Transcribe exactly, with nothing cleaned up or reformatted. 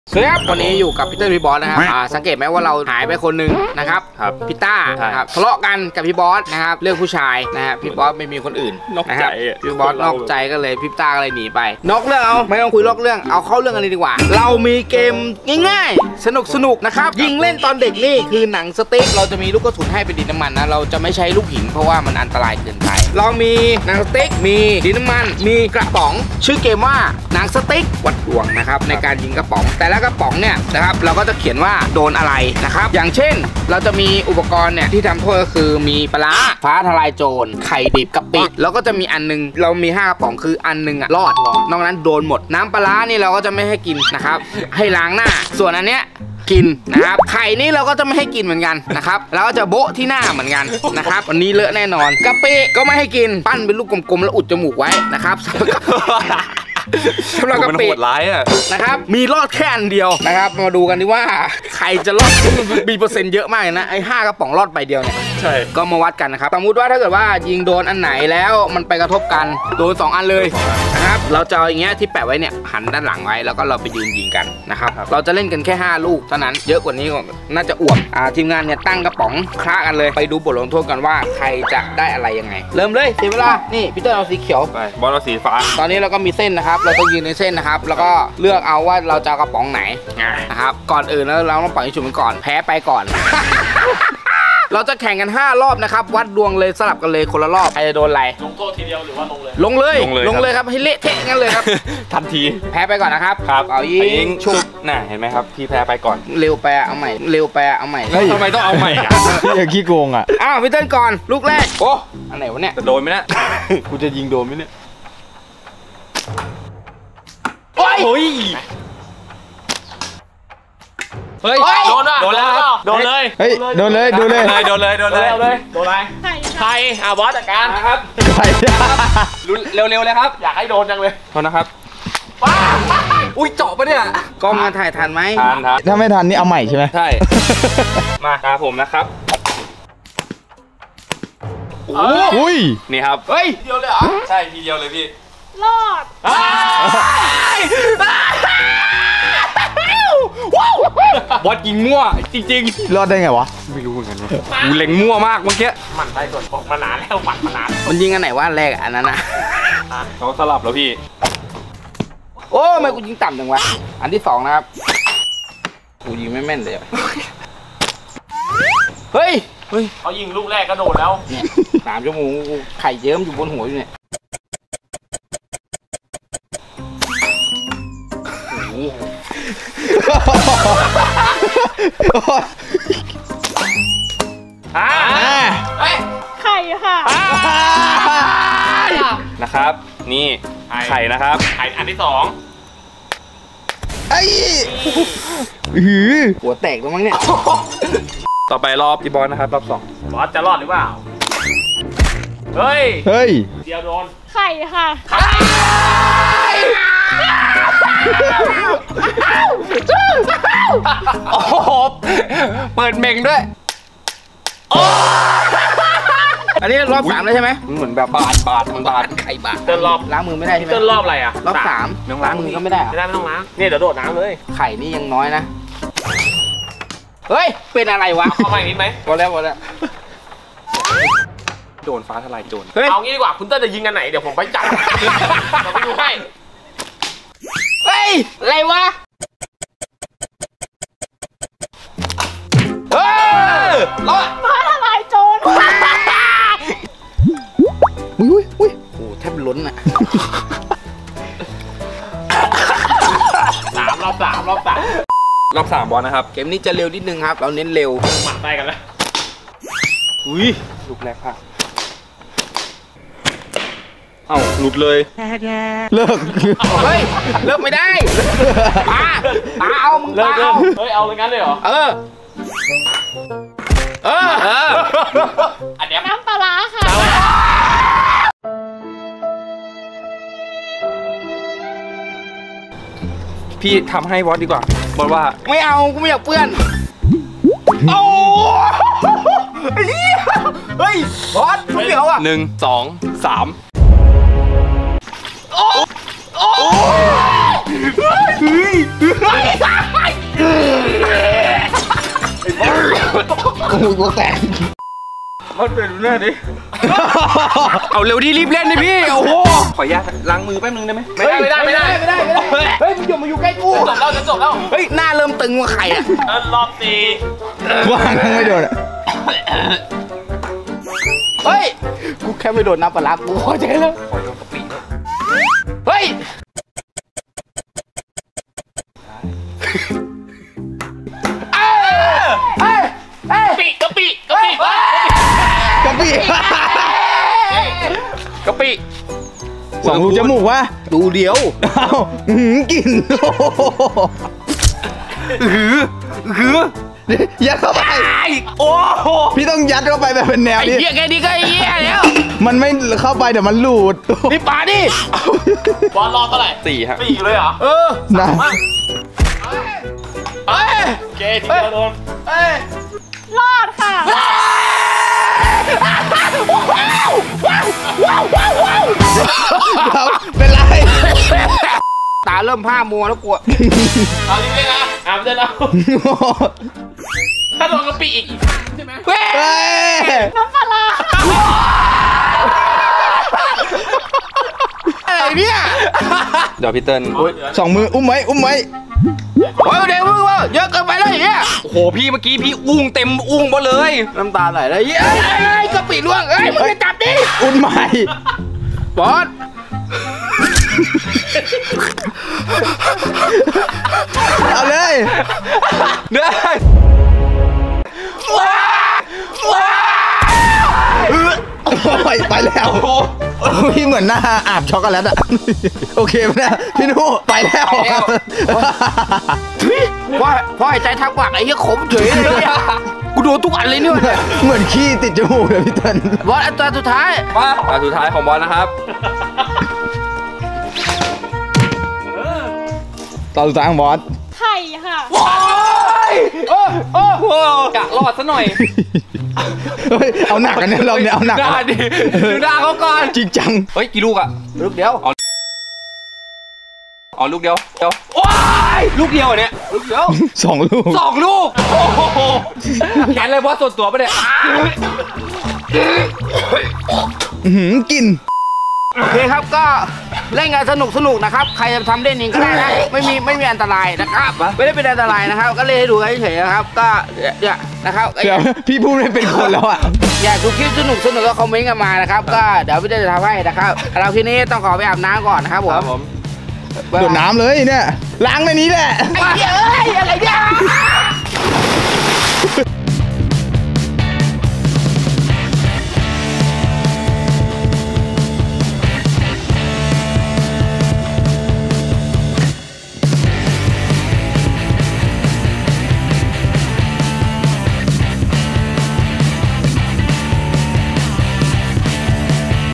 สวัสดีครับวันนี้อยู่กับพี่เต้พี่บอสนะครับสังเกตไหมว่าเราหายไปคนหนึ่งนะครับพี่ต้าครับทะเลาะกันกับพี่บอสนะครับเรื่องผู้ชายนะครับพี่บอสไม่มีคนอื่นนอกใจพี่บอสนอกใจก็เลยพี่ต้าก็เลยหนีไปนอกเรื่องเอาไม่ต้องคุยนอกเรื่องเอาเข้าเรื่องกันเลยดีกว่าเรามีเกมง่ายๆสนุกสนุกนะครับยิงเล่นตอนเด็กนี่คือหนังสติ๊กเราจะมีลูกกระสุนให้เป็นดินน้ำมันนะเราจะไม่ใช้ลูกหินเพราะว่ามันอันตรายเกินไปเรามีหนังสติ๊กมีดินน้ำมันมีกระป๋องชื่อเกมว่าหนังสติ๊กวัดดวงนะครับในการยิงกระป๋องแต่ละกระป๋องเนี่ยนะครับเราก็จะเขียนว่าโดนอะไรนะครับอย่างเช่นเราจะมีอุปกรณ์เนี่ยที่ทำโทษก็คือมีปลาฟ้าทลายโจรไข่ดิบกะปิแล้วก็จะมีอันนึงเรามีห้ากระป๋องคืออันนึงอะรอดนอกนั้นโดนหมดน้ำปลานี่เราก็จะไม่ให้กินนะครับให้ล้างหน้าส่วนอันเนี้ยกินนะครับไข่นี่เราก็จะไม่ให้กินเหมือนกันนะครับแล้วก็จะโบ๊ะที่หน้าเหมือนกันนะครับวันนี้เลอะแน่นอนกะปิก็ไม่ให้กินปั้นเป็นลูกกลมๆแล้วอุดจมูกไว้นะครับสำหรับกะปิร้ายอะนะครับมีรอดแค่อันเดียวนะครับมาดูกันดีว่าใครจะรอดมีเปอร์เซ็นต์เยอะมากนะไอ้ห้ากระป๋องรอดใบเดียวเนี่ยใช่ก็มาวัดกันนะครับสมมติว่าถ้าเกิดว่ายิงโดนอันไหนแล้วมันไปกระทบกันโดนสองอันเลยนะครับเราจะเอาอย่างเงี้ยที่แปะไว้เนี่ยหันด้านหลังไว้แล้วก็เราไปยืนยิงกันนะครับเราจะเล่นกันแค่ห้าลูกเท่านั้นเยอะกว่านี้น่าจะอ้วกอ่าทีมงานเนี่ยตั้งกระป๋องคละกันเลยไปดูบทลงโทษกันว่าใครจะได้อะไรยังไงเริ่มเลยเสียเวลานี่พีเตอร์เอาสีเขียวไปบอลเอาสีฟ้าตอนนี้เราก็มีเส้นนะครับเราต้องยืนในเส้นนะครับแล้วก็เลือกเอาว่าเราจะเอากระป๋องไหนนะครับก่อนอื่นแล้วเราต้องปล่อยฉุบกันก่อนแพ้ไปก่อน เราจะแข่งกันห้ารอบนะครับวัดดวงเลยสลับกันเลยคนละรอบใครจะโดนอะไรลงโทษทีเดียวหรือว่าลงเลยลงเลยลงเลยครับให้เละเทะงั้นเลยครับทันทีแพ้ไปก่อนนะครับครับเอายิงชุบน่ะเห็นไหมครับพี่แพ้ไปก่อนเร็วไปเอาใหม่เร็วไปเอาใหม่ทำไมต้องเอาใหม่อ่ะพี่อย่าขี้โกงอ่ะอ้าวพี่เต้นก่อนลูกแรกโอ้อันไหนวะเนี่ยจะโดนไหมนะกูจะยิงโดนไหมเนี่ยโอ้ยเฮ้ยโดนอ่ะโดนแล้วโดนเลยเฮ้ยโดนเลยโดนเลยโดนเลยโดนเลยโดนเลยโดนอะไรใครอ่ะบอสจัดการนะครับใครเร็วๆเลยครับอยากให้โดนจังเลยโทษนะครับอุ้ยเจาะปะเนี่ยกล้องมาถ่ายทันไหมทันทันถ้าไม่ทันนี่เอาใหม่ใช่ไหมใช่มาตาผมนะครับอุ้ยนี่ครับเฮ้ยเดียวเลยเหรอใช่ทีเดียวเลยพี่รอดบอสยิงมั่วจริงๆรอดได้ไงวะไม่รู้เหมือนกันกูเล็งมั่วมากเมื่อกี้มันได้ส่วนปกมานานแล้วมันมานานมันยิงอันไหนว่าแรกอันนั้นนะเขาสลับแล้วพี่โอ้ไม่กูยิงต่ำจังวะอันที่สองนะครับกูยิงไม่แม่นเลยเฮ้ยเฮ้ยเขายิงลูกแรกก็โดนแล้วเนี่ยสามชั่วโมงกูไข่เยิ้มอยู่บนหัวอยู่เนี่ยไข่ค่ะนะครับนี่ไข่นะครับไข่อันที่สองไอ้หือหัวแตกแล้วมั้งเนี่ยต่อไปรอบพี่บอลนะครับรอบสองบอสจะรอดหรือเปล่าเฮ้ยเฮ้ยเดียวโดนไข่ค่ะโอ้โหเปิดเม่งด้วยอันนี้รอบสามแล้วใช่ไหมเหมือนแบบบาดบาดมันบาดไข่บาดเต้นรอบล้างมือไม่ได้ใช่ไหมเต้นรอบอะไรอ่ะรอบสามล้างมือก็ไม่ได้ไม่ได้ไม่ต้องล้างนี่เดี๋ยวโดดน้ำเลยไข่นี่ยังน้อยนะเฮ้ยเป็นอะไรวะเข้ามาอีกนิดไหมพอแล้วพอแล้วโดนฟ้าทลายโจรเอางี้ดีกว่าคุณเต้นจะยิงกันไหนเดี๋ยวผมไปจับเราไปดูให้เฮ้ยอะไรวะเฮ้ยรอดฟ้าทลายโจรอุ้ยอุ้ยโอ้แทบล้นอ่ะสามรอบสามรอบสามรอบสามบอลนะครับเกมนี้จะเร็วนิดนึงครับเราเน้นเร็วหมัดไปกันแล้วอุ้ยลูกแรกค่ะเอ้าหลุดเลยเลิกเฮ้ยเลิกไม่ได้ปาปาเอามึงปาเอาเฮ้ยเอาเลยงั้นเลยเหรอเออเออเอออันนี้น้ำปลาค่ะพี่ทำให้บอสดีกว่าบอสว่าไม่เอากูไม่อยากเปื้อนโอ้เฮ้ยบอสทุกเดียวอ่ะหนึ่งสองสามโอ้โอ้เฮ้ยมูกตัวแตกมันเป็นหน้าดิ เอาเร็วดิรีบเล่นดิพี่ โอ้โห ขออนุญาตล้างมือแป๊บนึงได้ไหมไม่ได้ไม่ได้ไม่ได้ไม่ได้ไม่ได้เฮ้ยมึงอยู่มาอยู่ใกล้กูจบแล้วจะจบแล้วเฮ้ยหน้าเริ่มตึงว่าใครอ่ะรอบสี่ว่างทั้งไม่โดนอะเฮ้ยกูแค่ไม่โดนน้ำปลาร้ากูพอใจแล้วเฮ้ยเอ้ยเอ้ยปิกะปิกะปิกะปิกะปิสองรูจมูกวะดูเดียวเอ้าอื้อหือกลิ่นโอ้โหหือหือยัดเข้าไปโอ้โหพี่ต้องยัดเข้าไปแบบเป็นแนวไอ้นี้เหี้ยแค่นี้ก็ไอ้เหี้ยแล้วมันไม่เข้าไปเดี๋ยวมันหลุดนี่ปาดิบอลรอบเท่าไหร่สี่ฮะสี่เลยเหรอเออนะเอ้ยโอเคทีเดียวโดนเอ้ยรอดค่ะครับเป็นไรตาเริ่มผ้ามัวแล้วกลัวเอาลิ้นเลยนะอ่านได้แล้วถ้าโดนกะปิอีกใช่ไหมเฮ้ยเฮ้ยน้ำปลาร้าอะไรเนี่ยเดี๋ยวพี่เติ้ลสองมืออุ้มไว้อุ้มไว้โอ้ยเด็กมึงว่าเยอะเกินไปเลยเนี่ยโอ้โห พี่เมื่อกี้พี่อุ้งเต็มอุ้งหมดเลยน้ำตาไหลเลยเอ้ยเอ้ยเอ้ยกะปิล่วงเอ้ยมึงจะจับดิอุ้มใหม่บอสเอาเลยเด้อไปไปแล้วพี่เหมือนหน้าอาบช็อกโกแลตอะโอเคไหมเนี่ยพี่นุไปแล้วพ่อพ่อหายใจทักปากไอ้เหี้ยขมเฉยเลยเนี่ยกูโดนทุกอันเลยเนี่ยเหมือนขี้ติดจมูกเลยพี่เติ้ลบอสอันตัวสุดท้ายมาตาสุดท้ายของบอลนะครับตอนสุดท้ายของบอสไข่ค่ะโอ้ยโอ้โอ้โอ้กะรอดซะหน่อยเฮ้ยเอาหนักกันเนี่ยรอบนี้เอาหนักหน้าดิดูหน้าเขาก่อนจริงจังเฮ้ย กี่ลูกอะลูกเดียวอ๋อ ลูกเดียวเดียวว้ายลูกเดียวเหรอเนี่ยลูกเดียวสองลูกสองลูก โอ้โหแขนเลยบอสส่วนตัวปะเนี่ยอื้อหือกลินโอเคครับก็เล่นกันสนุกสนุกนะครับใครจะทำเล่นเองก็ได้นะไม่มีไม่มีอันตรายนะครับไม่ได้เป็นอันตรายนะครับ ก็เล่นให้ดูเฉยๆนะครับก็เนี่ยนะครับเดี๋ยวพี่พูดไม่เป็นคนแล้วอ่ะอยากดูคลิปสนุกสนุกก็คอมเมนต์กันมานะครับก็เดี๋ยวพี่จะทำให้นะครับเราทีนี้ต้องขอไปอาบน้ำก่อนนะครับผมครับผมโดดน้ำเลยเนี่ยล้างในนี้แหละไอ้เหี้ยเอ้ย